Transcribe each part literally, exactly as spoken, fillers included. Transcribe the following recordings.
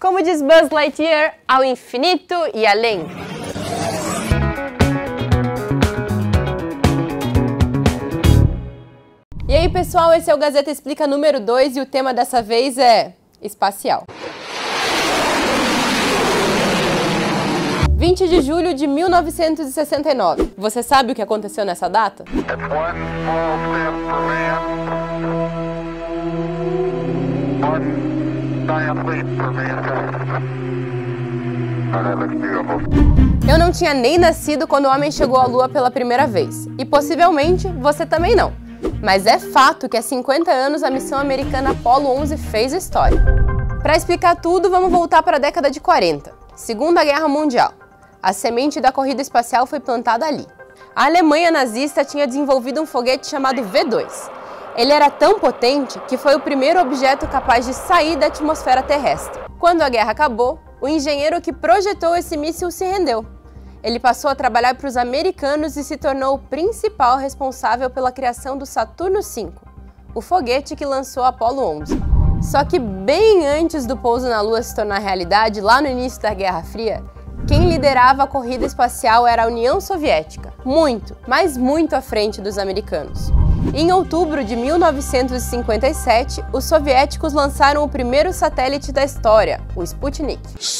Como diz Buzz Lightyear, ao infinito e além. E aí pessoal, esse é o Gazeta Explica número dois e o tema dessa vez é espacial. vinte de julho de mil novecentos e sessenta e nove. Você sabe o que aconteceu nessa data? Eu não tinha nem nascido quando o homem chegou à Lua pela primeira vez. E possivelmente você também não. Mas é fato que há cinquenta anos a missão americana Apollo onze fez história. Para explicar tudo, vamos voltar para a década de quarenta. Segunda Guerra Mundial. A semente da corrida espacial foi plantada ali. A Alemanha nazista tinha desenvolvido um foguete chamado V dois. Ele era tão potente que foi o primeiro objeto capaz de sair da atmosfera terrestre. Quando a guerra acabou, o engenheiro que projetou esse míssil se rendeu. Ele passou a trabalhar para os americanos e se tornou o principal responsável pela criação do Saturno cinco, o foguete que lançou Apollo onze. Só que bem antes do pouso na Lua se tornar realidade, lá no início da Guerra Fria, quem liderava a corrida espacial era a União Soviética, muito, mas muito à frente dos americanos. Em outubro de mil novecentos e cinquenta e sete, os soviéticos lançaram o primeiro satélite da história, o Sputnik.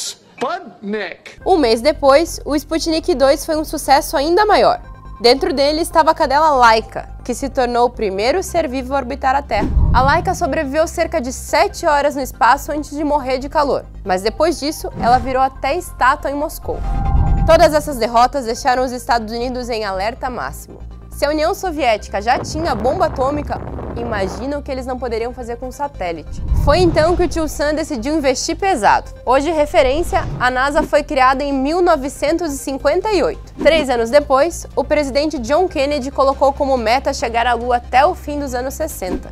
Sputnik! Um mês depois, o Sputnik dois foi um sucesso ainda maior. Dentro dele estava a cadela Laika, que se tornou o primeiro ser vivo a orbitar a Terra. A Laika sobreviveu cerca de sete horas no espaço antes de morrer de calor, mas depois disso, ela virou até estátua em Moscou. Todas essas derrotas deixaram os Estados Unidos em alerta máximo. Se a União Soviética já tinha bomba atômica, imagina o que eles não poderiam fazer com um satélite. Foi então que o tio Sam decidiu investir pesado. Hoje, referência, a NASA foi criada em mil novecentos e cinquenta e oito. Três anos depois, o presidente John Kennedy colocou como meta chegar à Lua até o fim dos anos sessenta.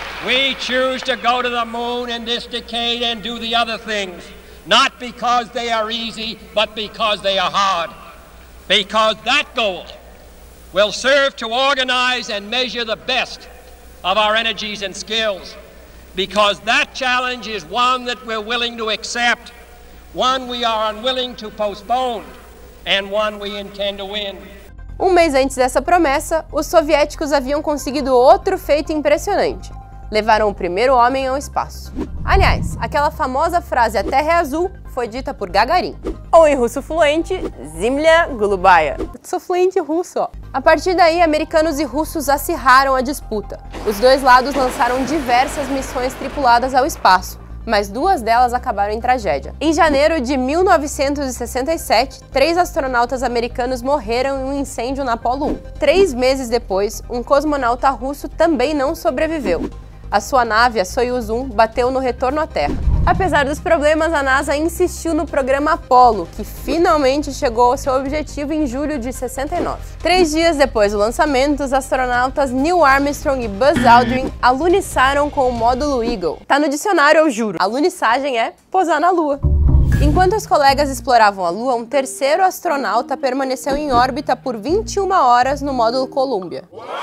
We choose to go to the moon in this decade and do the other things, not because they are easy, but because they are hard. Because that goal will serve to organize and measure the best of our energies and skills, because that challenge is one that we're willing to accept, one we are unwilling to postpone, and one we intend to win. Um mês antes dessa promessa, os soviéticos haviam conseguido outro feito impressionante. Levaram o primeiro homem ao espaço. Aliás, aquela famosa frase "a Terra é azul" foi dita por Gagarin. Ou em russo fluente, Zemlya Golubaya. Sou fluente russo, ó. A partir daí, americanos e russos acirraram a disputa. Os dois lados lançaram diversas missões tripuladas ao espaço, mas duas delas acabaram em tragédia. Em janeiro de mil novecentos e sessenta e sete, três astronautas americanos morreram em um incêndio na Apollo um. Três meses depois, um cosmonauta russo também não sobreviveu. A sua nave, a Soyuz um, bateu no retorno à Terra. Apesar dos problemas, a NASA insistiu no programa Apollo, que finalmente chegou ao seu objetivo em julho de sessenta e nove. Três dias depois do lançamento, os astronautas Neil Armstrong e Buzz Aldrin aluniçaram com o módulo Eagle. Tá no dicionário, eu juro. Alunissagem é pousar na Lua. Enquanto os colegas exploravam a Lua, um terceiro astronauta permaneceu em órbita por vinte e uma horas no módulo Columbia.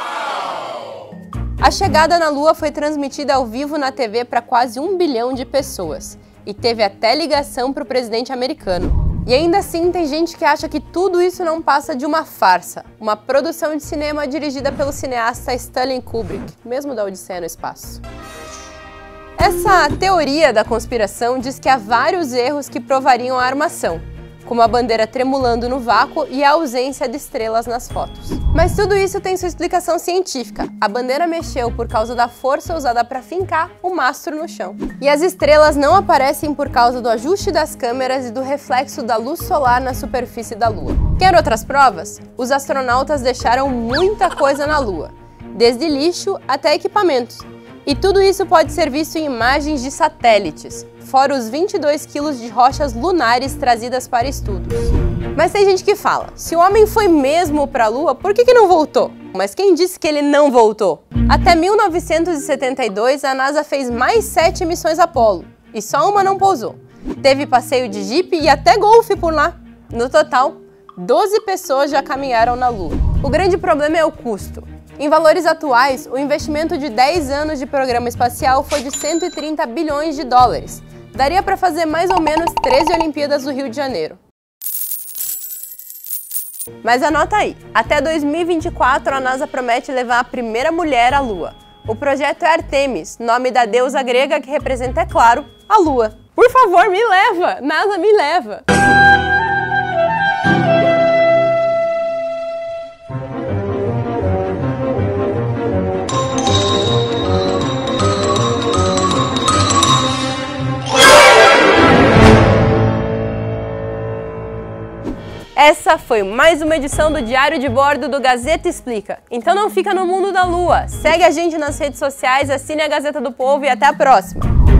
A chegada na Lua foi transmitida ao vivo na T V para quase um bilhão de pessoas e teve até ligação para o presidente americano. E ainda assim tem gente que acha que tudo isso não passa de uma farsa, uma produção de cinema dirigida pelo cineasta Stanley Kubrick, mesmo da Odisseia no Espaço. Essa teoria da conspiração diz que há vários erros que provariam a armação, como a bandeira tremulando no vácuo e a ausência de estrelas nas fotos. Mas tudo isso tem sua explicação científica. A bandeira mexeu por causa da força usada para fincar o mastro no chão. E as estrelas não aparecem por causa do ajuste das câmeras e do reflexo da luz solar na superfície da Lua. Quer outras provas? Os astronautas deixaram muita coisa na Lua, desde lixo até equipamentos. E tudo isso pode ser visto em imagens de satélites, fora os vinte e dois quilos de rochas lunares trazidas para estudos. Mas tem gente que fala, se o homem foi mesmo para a Lua, por que que não voltou? Mas quem disse que ele não voltou? Até mil novecentos e setenta e dois, a NASA fez mais sete missões Apollo, e só uma não pousou. Teve passeio de jipe e até golfe por lá. No total, doze pessoas já caminharam na Lua. O grande problema é o custo. Em valores atuais, o investimento de dez anos de programa espacial foi de cento e trinta bilhões de dólares. Daria para fazer mais ou menos treze Olimpíadas do Rio de Janeiro. Mas anota aí, até dois mil e vinte e quatro a NASA promete levar a primeira mulher à Lua. O projeto é Artemis, nome da deusa grega que representa, é claro, a Lua. Por favor, me leva! NASA, me leva! Essa foi mais uma edição do Diário de Bordo do Gazeta Explica. Então não fica no mundo da Lua. Segue a gente nas redes sociais, assine a Gazeta do Povo e até a próxima!